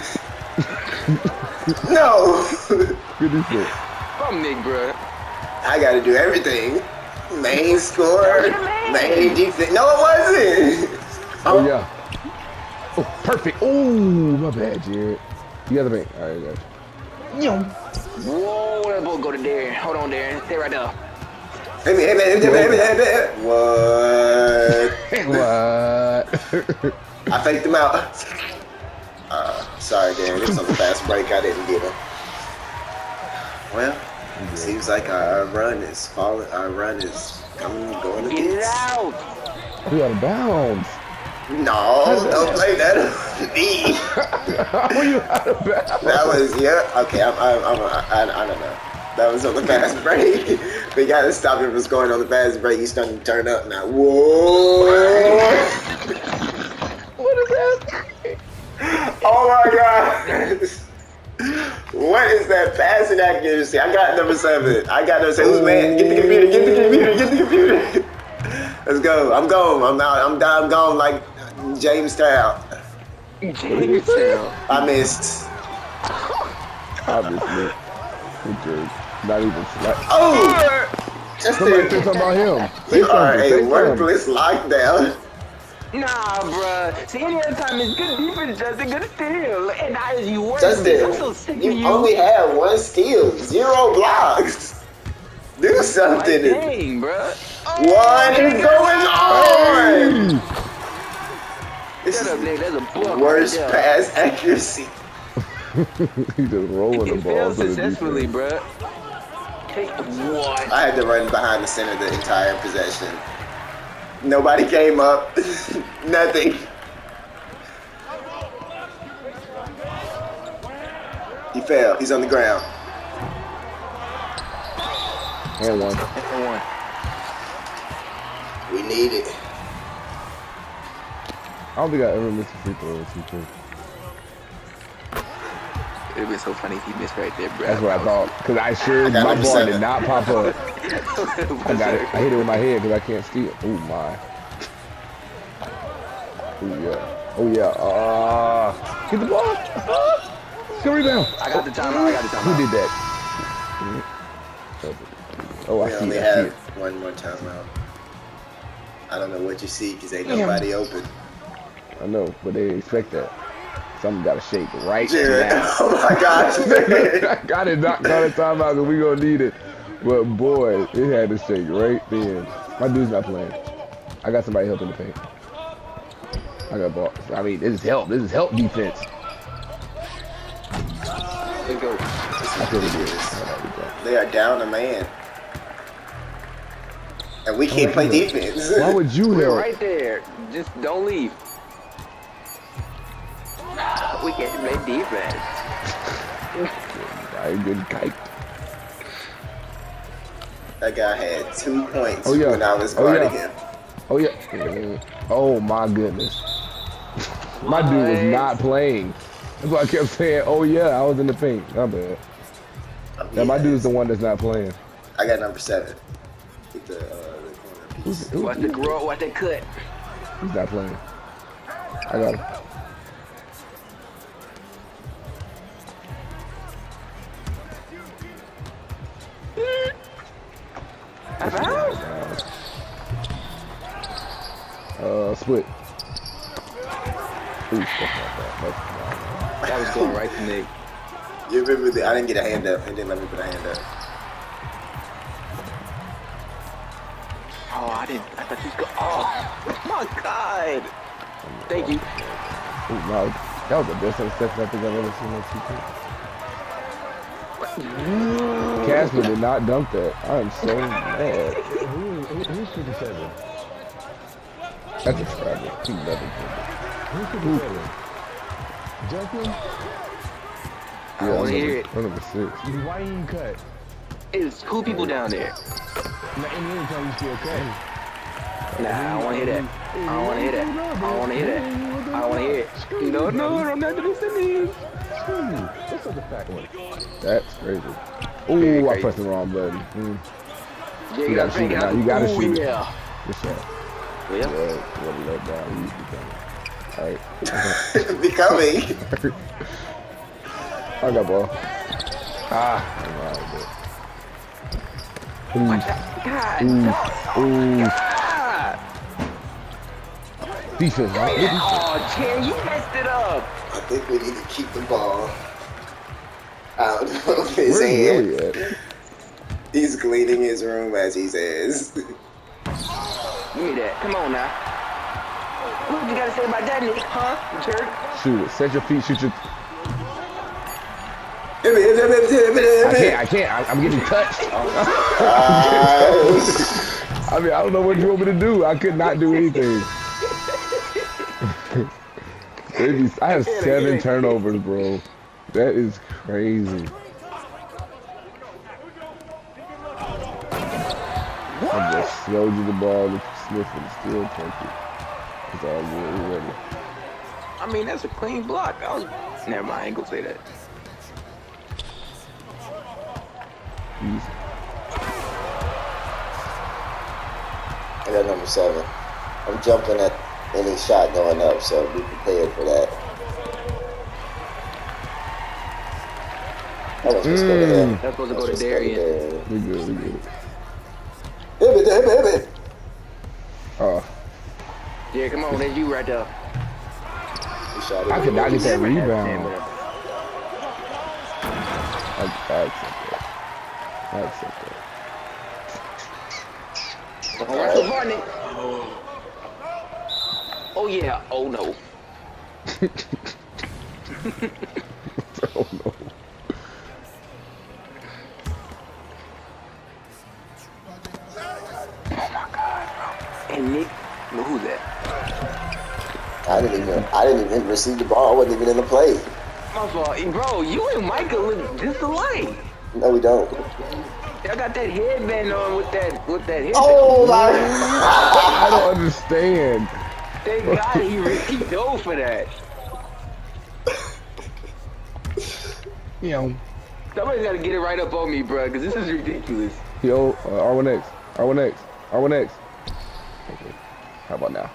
No! Good defense. I'm Nick, bro. I gotta do everything. Main score, main defense. No, it wasn't! Oh, yeah. Oh, perfect. Oh, my bad, Jared. You got the bank. All right, got you. Whoa, that ball go to Darren. Hold on, Darren. Stay right there. Hey, man, hey, man, hey, man, hey, man, hey, man. What? What? I faked him out. Uh, sorry, Darren. It was on the fast break. I didn't get him. Well, it seems like our run is falling. Our run is coming, going Get it against. out. We out of bounds. No, don't play that on me. How are you out of bounds? That was, yeah. Okay, I'm, I'm, I'm, I, I don't know. That was on the fast break. We gotta stop him from scoring on the fast break. He's starting to turn up now. Whoa! What is that? Oh my God! What is that passing accuracy? I got number seven. I got number seven. Who's man? Get the computer. Get the computer. Get the computer. Let's go. I'm gone. I'm out. I'm down. I'm gone like Jamestown. Jamestown. I missed. Obviously. Good job. Not even slight. Oh! Just Somebody say there. something about him. Say You are something. a Say something. worthless lockdown. Nah, bruh. See, any other time it's good defense, Justin. Good steal. And now is you worse. Justin, I'm so sick of you you. only had one steal, zero blocks. Do Like, something. dang, bruh. What is going on? This Shut is up, Nick. That's a buck. worst right there. pass accuracy. He just rolling the It ball failed to the successfully, defense. bruh. Take what? I had to run behind the center the entire possession. Nobody came up. Nothing. He fell. He's on the ground. And one. And one. We need it. I don't think I ever missed a free throw or two. It'd be so funny if he missed right there, bruh. That's what I thought. Because I sure, I got my number ball seven. did not pop up. I got it. I hit it with my head because I can't steal. Oh, my. Oh, yeah. Oh, yeah. Uh, get the ball. Uh, good rebound. I got the timeout. I got the Who timeout. did that? Oh, I We see only it. I see have it. one more timeout. I don't know what you see because ain't nobody open. I know, but they expect that. Something got to shake right Jared, now. oh my gosh. I got it not call it timeout because we gonna need it. But boy, it had to shake right then. My dude's not playing. I got somebody helping the paint. I got ball. I mean, this is help. This is help defense. Let's go. I feel it is. They are down a man. And we can't Oh, play yeah. defense. Why would you We're help? right there. Just don't leave. We can't play defense. I ain't getting kite. That guy had two points Oh, yeah. when I was Oh, guarding yeah. him. Oh yeah. Oh my goodness. My dude was not playing. That's why I kept saying, oh yeah, I was in the paint. My bad. Oh, Yeah, my yes. dude's the one that's not playing. I got number seven. Get the, uh, the corner piece. Who's, who, Watch the grow, watch that cut. he's not playing. I got him. I found. foot. Ooh, that's not bad. That's not That was going right to Nick. You remember the, I didn't get a hand up. He didn't let me put a hand up. Oh, I didn't. I thought you was going. Oh, my God. Thank you. Ooh, no, that was the best interception I think I've ever seen on T K. Casper did not dunk that. I am so mad. Who, who, who's fifty-seven? That's a scrabble. He never did it. Who's fifty-seven? Justin? I don't want to hear it. One of the six. Why you ain't cut? It's cool people down there. Now, in the anytime you still cut. Nah, I don't want to hear that. I don't want to hear that. I don't want to hear that. I don't want to hear it. No, no, I'm not listening. What's up the fat one? That's crazy. Ooh, I pressed the wrong button. Mm. Yeah, You gotta shoot it now. You gotta Ooh, shoot it. yeah. Good shot. Yeah. Yeah, what a letdown. He used to come. Alright. Becoming. I got ball. Ah. Watch out. God. Ooh. Ooh. God. Defense, right? Oh, Chen, you messed it up. I think we need to keep the ball out of his Where's hand. Willie at? He's cleaning his room as he says. Give me that. Come on now. What you gotta say about that, Nick? Huh? Jerk? Shoot it. Set your feet. Shoot your. I I can't. I can't. I, I'm getting touched. I mean, I don't know what you want me to do. I could not do anything. Baby, I have seven turnovers, bro. That is crazy. I just slowed you the ball, look sniff and still take it. It's all good. We're ready. I mean, that's a clean block. I was. Never mind. I ain't gonna say that. Easy. I got number seven. I'm jumping at any shot going up, so be prepared for that. That was supposed to go to him. That's supposed to go to Darian. We good. We good. Hit it, hit it, hit it. Oh, Yeah, come on. There's you right there. He shot it. I could not get that Never had rebound. Sam, I, I accept that. I accept that. Oh, that's the Barnett. Oh yeah. Oh no. Oh no. Oh my God, bro. And Nick, well, who's that? I didn't even, I didn't even receive the ball. I wasn't even in the play. My fault, bro. You and Micah look just alike. No, we don't. Y'all got that headband on with that with that headband. Oh my! I don't understand. Thank God he re- he dove for that. You know. Somebody's got to get it right up on me, bro, because this is ridiculous. Yo, uh, R one X. R one X. R one X. Okay. How about now?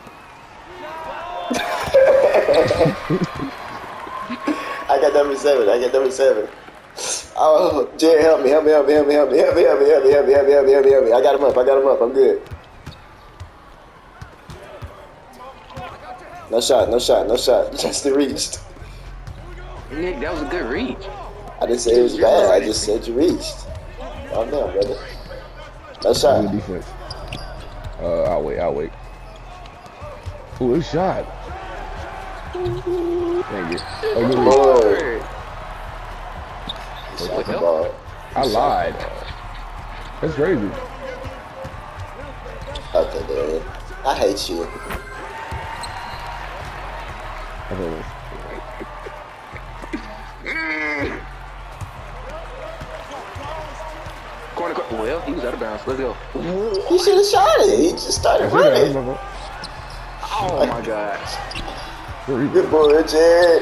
I got number seven. I got number seven. Oh, Jared, help me, help me, help me, help me, help me, help me, help me, help me, help me, help me, help me, help me, help me. I got him up. I got him up. I'm good. No shot. No shot. No shot. Just reached. Nick, that was a good reach. I didn't say it was bad. I just said you reached. Calm down, brother. No shot. Good defense. Uh, I'll wait. I'll wait. Ooh, good shot. Thank you. Oh, good reach. Lord. What Shot the the hell? ball. I lied. That's crazy. Okay, Darian. I hate you. Okay. Corner, corner. Well, he was out of bounds. Let's go. He should have shot it. He just started running. Oh my God. Good boy, Jared.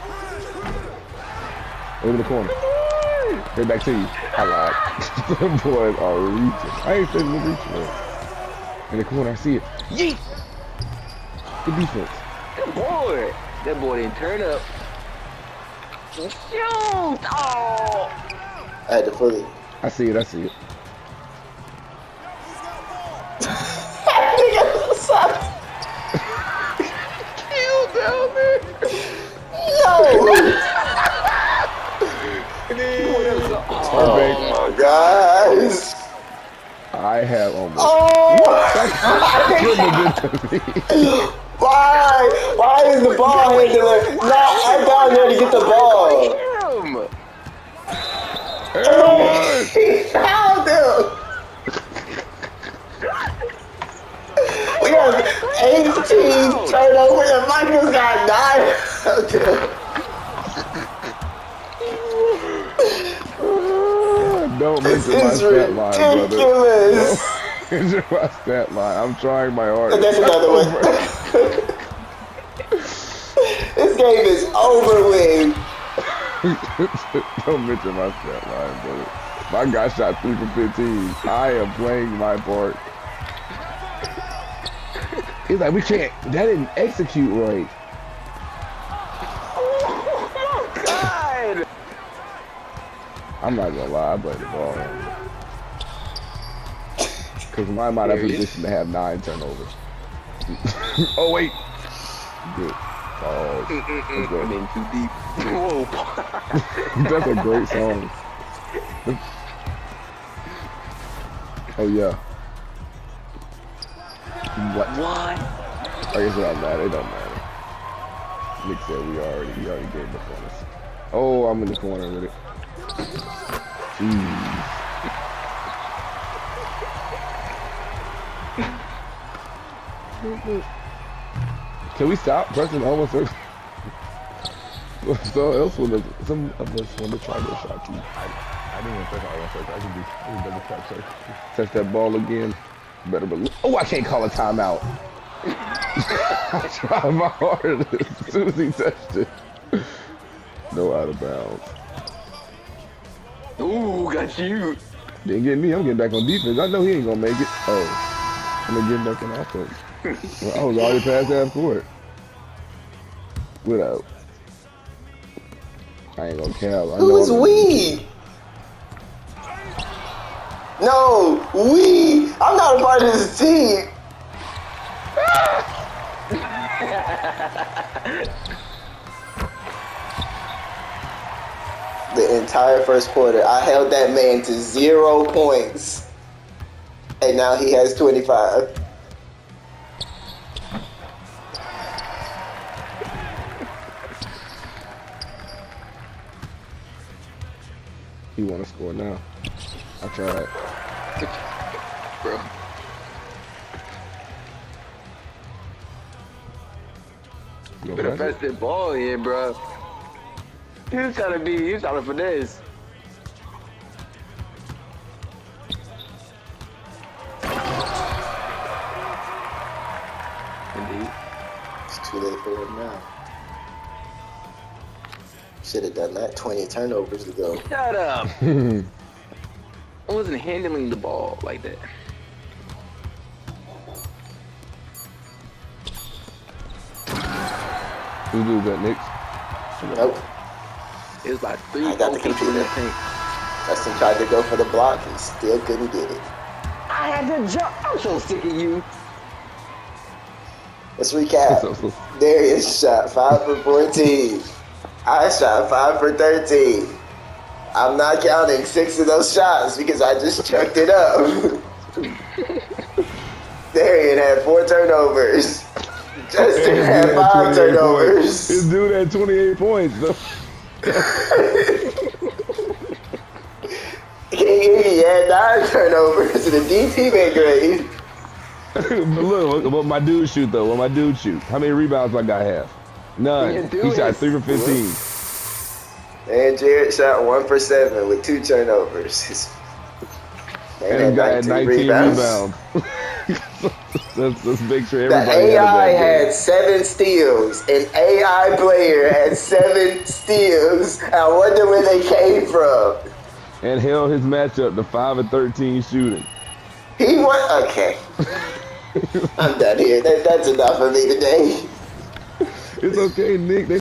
Over the corner. Right back to you. I lied. Them boys are reaching. I ain't saying they're reaching. In the corner, I see it. Yeet! Good defense. Good boy. That boy didn't turn up. Shoot! Oh! I had to fully. I see it. I see it. Oh my gosh. I have almost. Oh! Couldn't have been to me. Why? Why is the ball handler not at down there to get the ball? He fouled him. We have eighteen turnovers and Michael's got nine out there. Don't This mention my is stat line, brother. ridiculous. Don't mention my stat line. I'm trying my hardest. That's another one. This game is over with. Don't mention my stat line, brother. My guy shot three for fifteen. I am playing my part. He's like, we can't. That didn't execute right. God! I'm not gonna lie, I played the ball. Because mine might have position to have nine turnovers. Oh, wait. Good. Oh, that's good. I'm in too deep. Whoa. That's a great song. Oh, yeah. What? What? I guess it don't matter. It don't matter. Nick said we already, we already gave up on us. Oh, I'm in the corner with it. Jeez. Can we stop pressing almost every... So else would have, some of us want to try to shot you. I, I didn't even think I was like, I can do, I can double tap circle. Touch that ball again. Better believe. Oh, I can't call a timeout. I tried my hardest as soon as he touched it. No out of bounds. Ooh, got you. Didn't get me. I'm getting back on defense. I know he ain't gonna make it. Oh, I'm gonna get back on offense. Well, I was already past half court. Without. I ain't gonna cap. I Who is we? No, we. I'm not a part of this team. The entire first quarter, I held that man to zero points, and now he has twenty-five. He want to score now. I tried. Bro. You Better pass that ball in, bro. He was trying to be, he was trying to finesse. Indeed. It's too late for him now. Should have done that twenty turnovers ago. Shut up. I wasn't handling the ball like that. Who do that, Nick? Nope. It was like three, I got the four people in the computer. tank. Justin tried to go for the block and still couldn't get it. I had to jump. I'm so sick of you. Let's recap. Darius shot five for fourteen. I shot five for thirteen. I'm not counting six of those shots because I just chucked it up. Darian had four turnovers. Justin had five turnovers. This dude had twenty-eight points, though. He had nine turnovers and the D P made grade. Look, what my dude shoot, though. What my dude shoot. How many rebounds my guy have? None. He shot three for fifteen. And Jared shot one for seven with two turnovers. Man And the guy had nineteen rebounds. rebounds. let's, let's make sure everybody The A I had, had seven steals. An A I player had seven steals. I wonder where they came from. And held his matchup to five and thirteen shooting. He won. Okay. I'm done here. That, that's enough for me today. It's okay, Nick. They